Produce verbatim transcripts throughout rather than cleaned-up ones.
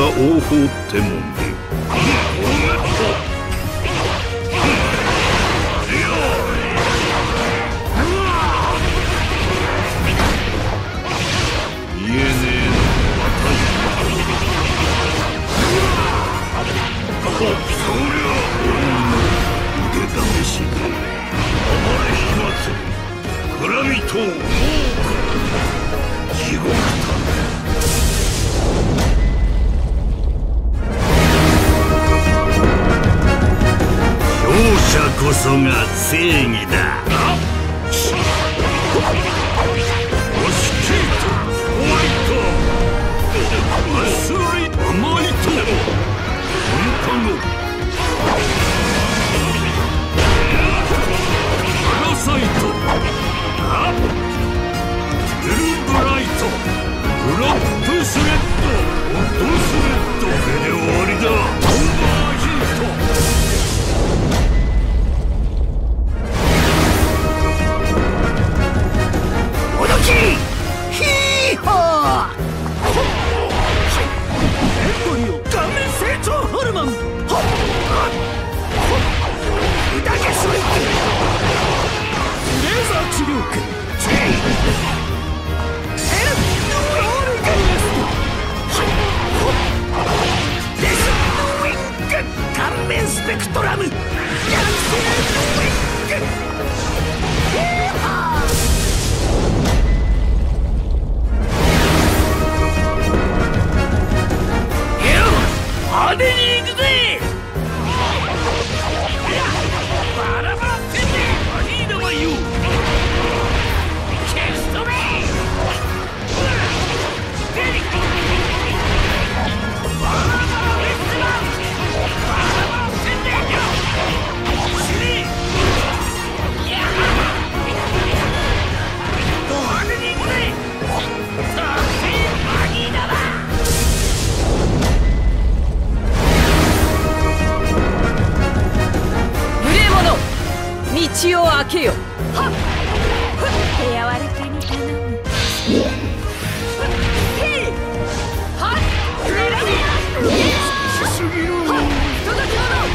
が王法ってもんで。言えねえのは私。そりゃ腕試しで暴れ飛沫暗みと地獄だ。勝者こそが正義だ。 道を開けよ。はっ、柔らかに頼む。へい、はっ、狙め。しすぎる。はっ、届き者。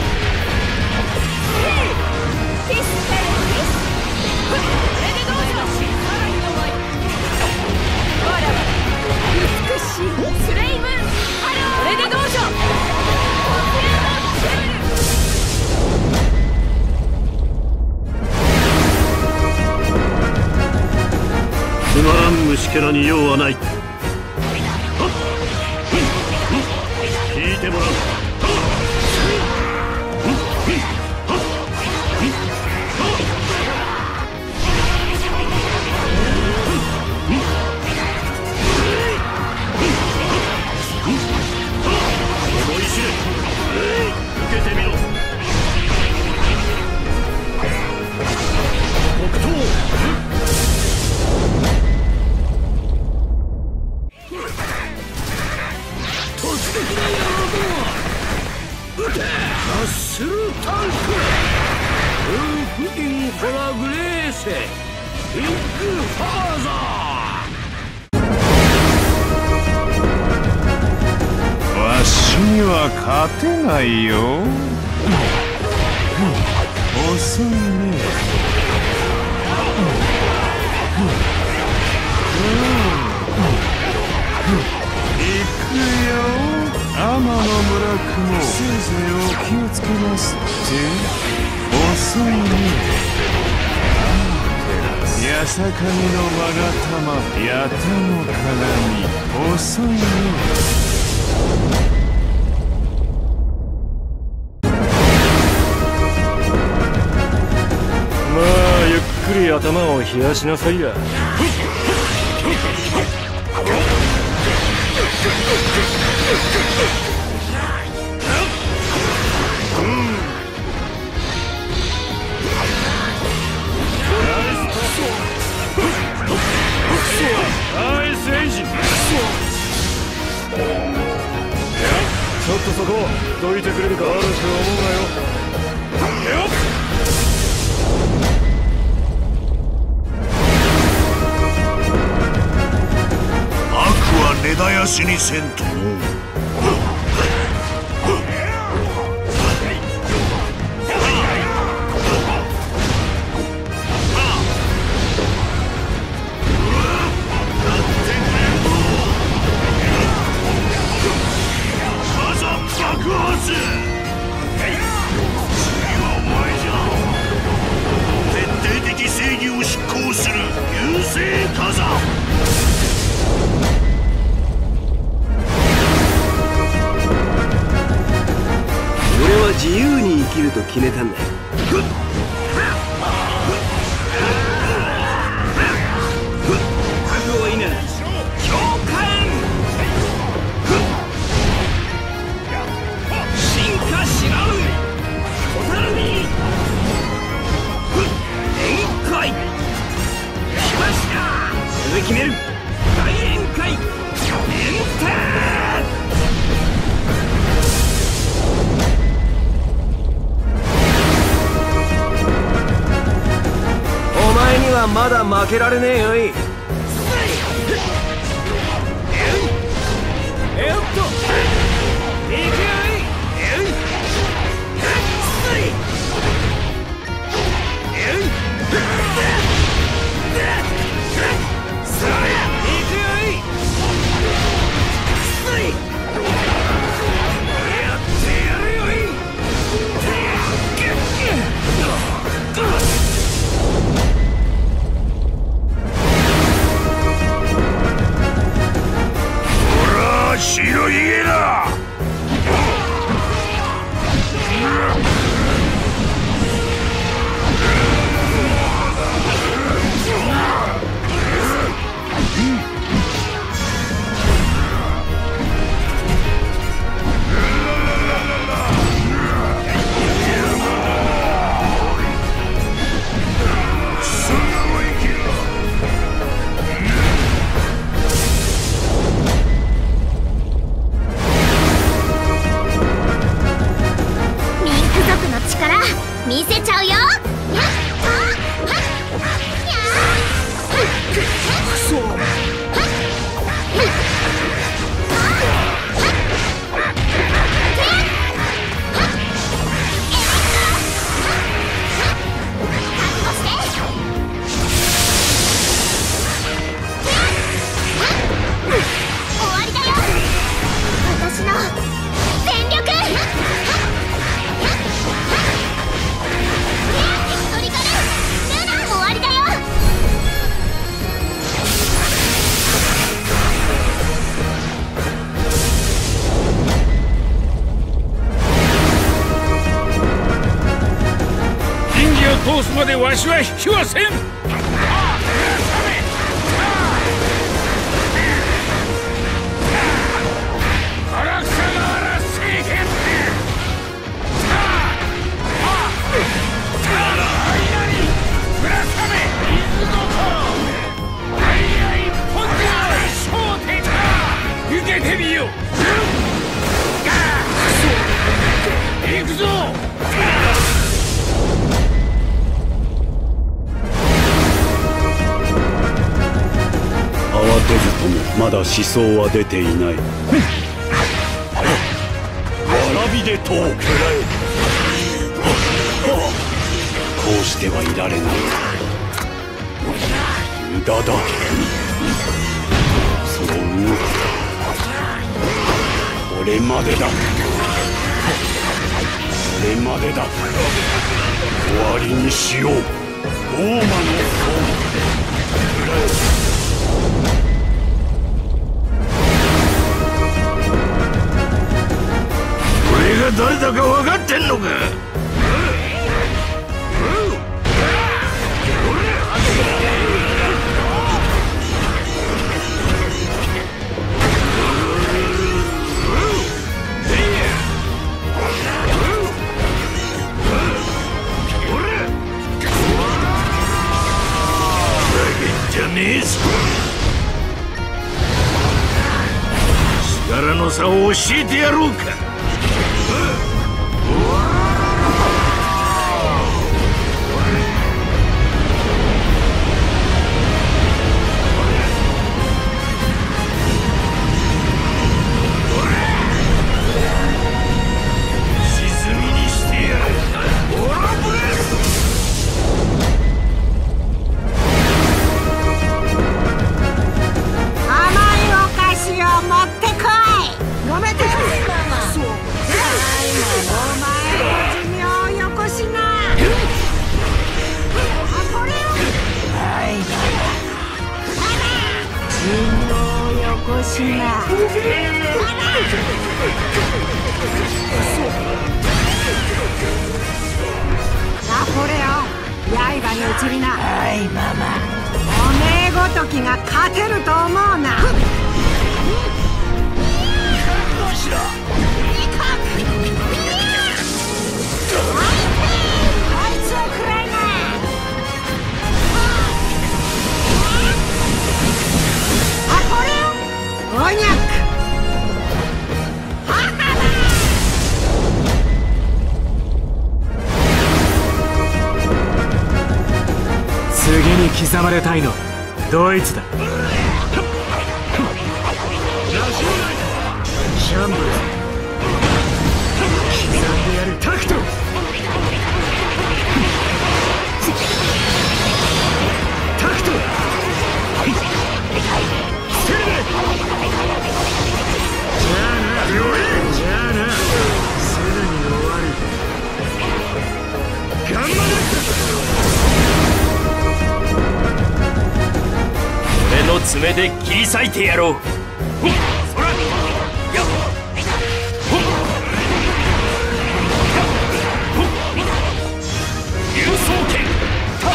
へい、ピスタルピス。これでどうします。さらにの前。わらわ美しいスレイムハロー。これでどうしよう。 つまらん虫けらに用はない。聞いてもらう。思い知れ。受けてみろ。北東。マッスルタンクウルフ・イン・フラグレーセビッグファーザー。わしには勝てないよ。遅いね。行くよ。天の村雲、せいぜいお気をつけますって。遅いね。八坂神の勾玉、八田の鏡、遅いね。 まあゆっくり頭を冷やしなさいや。ナイスエイジ。ちょっとそこどいてくれるか。悪く思うなよ。 悪は根絶やしにせんとの。 たぞ。俺は自由に生きると決めたんだ。覚悟いいな。強化円進化しらう蛍に宴会来ました。それ決める大宴会エンター。お前にはまだ負けられねえよい。えっといくよい。白ひげだ。 見せちゃうよ。やっ終わりだよ。私の全力。 通すまでわしは引きはせん。受けてみよう。行くぞ。慌てずともまだ思想は出ていない。わらびでとう。こうしてはいられない。無駄だ。その動きこれまでだ。これまでだ。終わりにしよう。大魔の俺が誰だか分かってんのか。じゃねえぞ。力の差を教えてやろうか。沈みにしてやる。オラブレス。 甘いお菓子を持ってこい。飲めてくれ。 よこしな。ナポレオン、刃に移りな。はいママ。おめえごときが勝てると思うな。ゴニャック。 次に刻まれたいのドイツだ。シャンブルズ刻んでやる。タクトタクト捨てるね。じゃあなじゃあなすぐに終わる。頑張れ。 俺の爪で切り裂いてやろう。そらやっ竜双剣た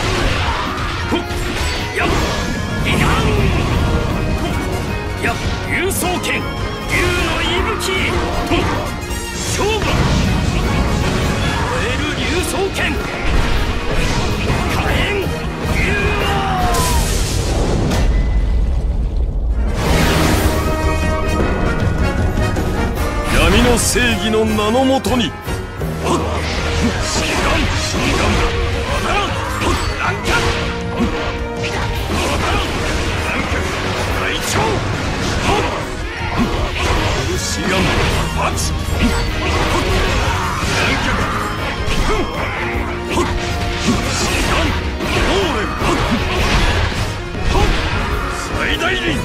やっいなんやっ竜双剣竜の息吹勝負燃える竜双剣火炎竜闇の正義の名のもとに。最大輪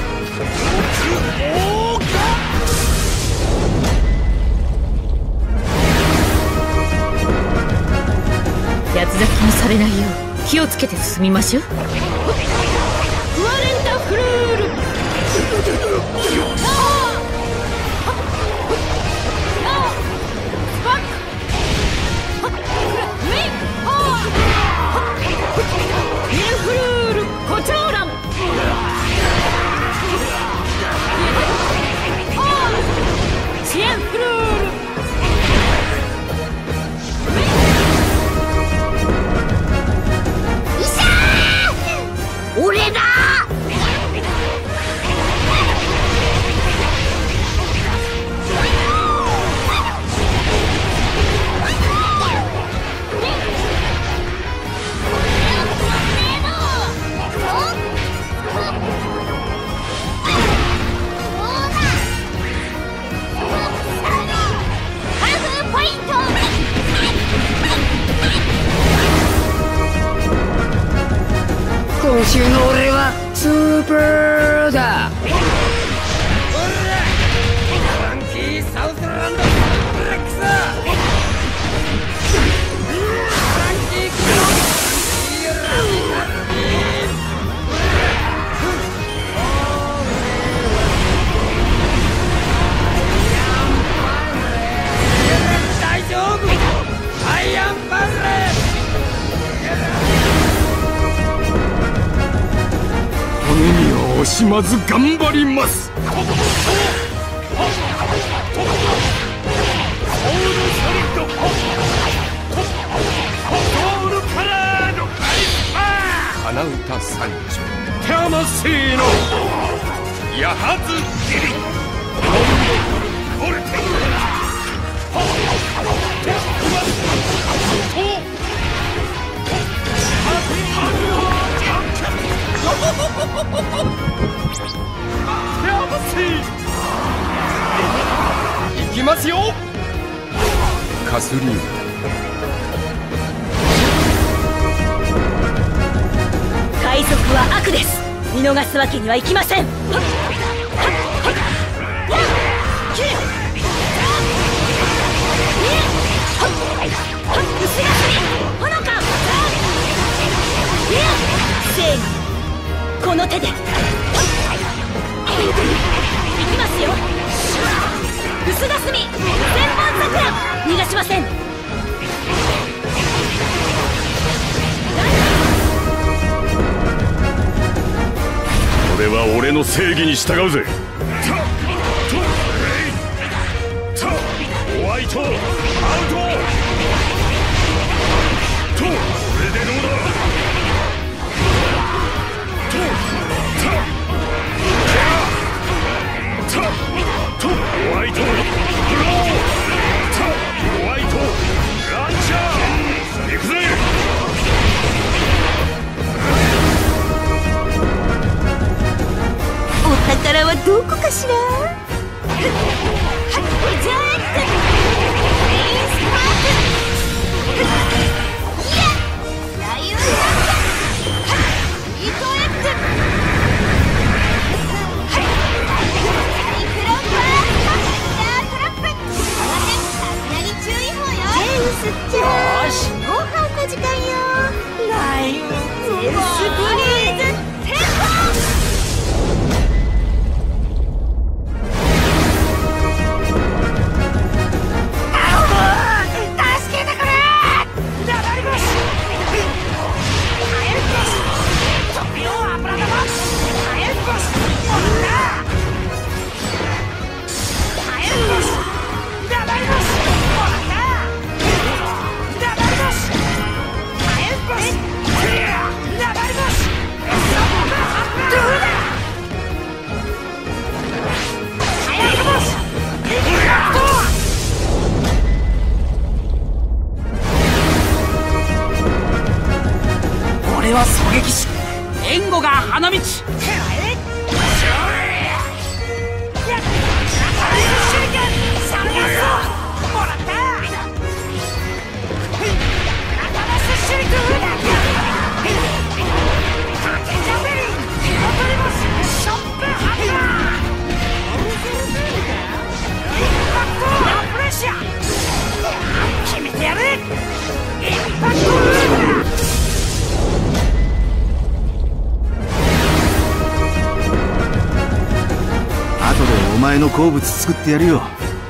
八つ咲きにされないよう気をつけて進みましょう。ワレンタフルール。インフルールコチョウラン。シエンフルール。 俺だ。 今週の俺はスーパーだ。フランキーサウスランドブラックさ。フランキークロンラディカルビー大丈夫。アイアンパンレー。 骨には惜しまず頑張ります。花歌三丁魂の矢はず切りコルテいきますよ。カスリーム。 海賊は悪です。見逃すわけにはいきません。この手で。 きますよ。薄霞千本桜、逃がしません。 俺は俺の正義に従うぜ。ホワイトアウトと、これでどうだ。ととホワイトブロー、ホワイトランチャー、行くぜ。 お宝はどこかしら。よし、ご飯の時間よ。ライオンゼウスブリーズテン助けてくれ。ラバリボスカエルボストビオアブラダボスカエルボスモルダカエルボスラバリボスモルダ俺は狙撃手援護が花道。決めてやる。一発ゴール。 後でお前の好物作ってやるよ。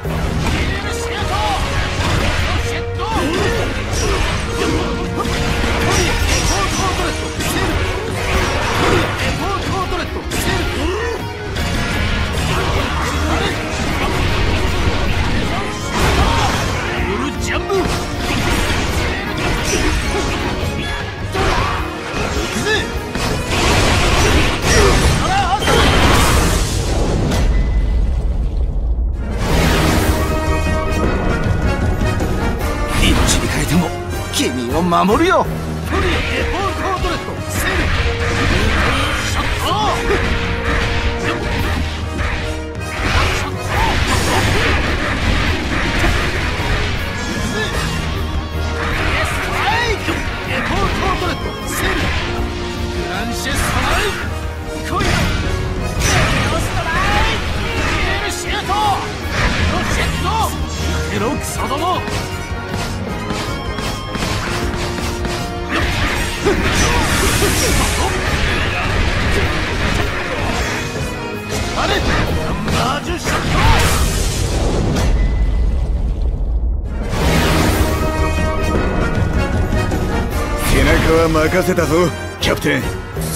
君を守るよ。背中は任せたぞ、キャプテン。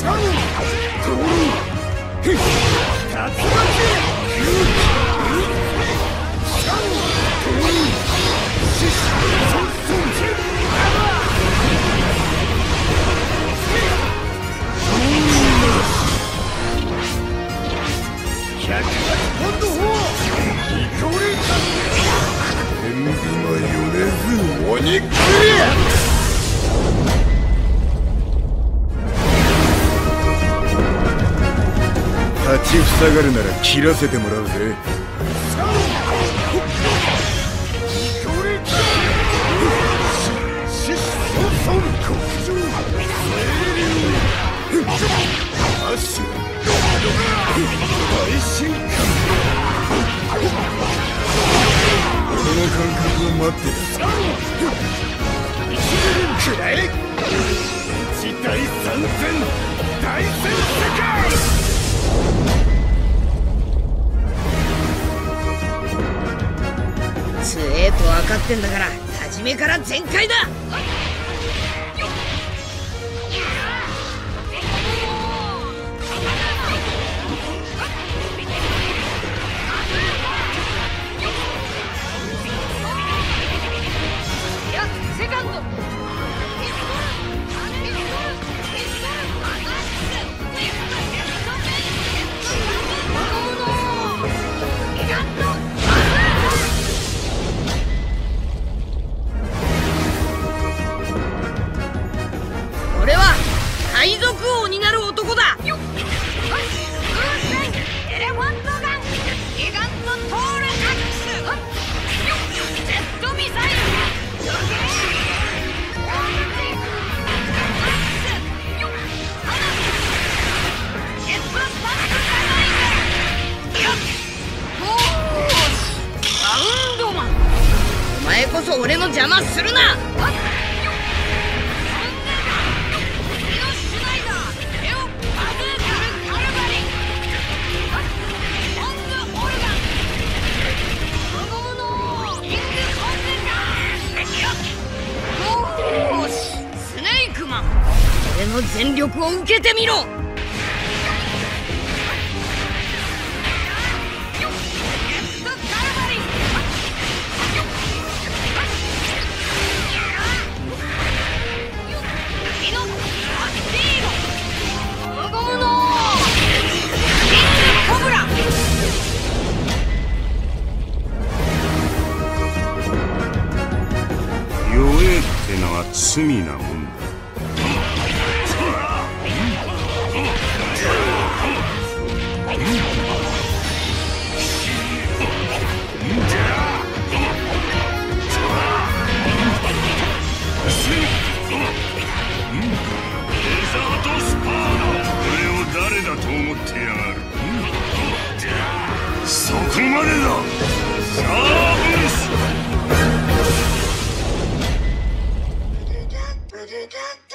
立ちふさがるなら切らせてもらうぜ。この感覚を待ってた。くらえ一大参戦大戦世界。 ってんだから初めから全開だ。セカンド俺は海賊王になる男だ。エレファントガンギガントトールアックスジェットミサイルお前こそ俺の邪魔するな。スネークマン、俺の全力を受けてみろ。 弱えってのは罪なもんだ。誰だと思ってやがる。そこまでだ。サーブス。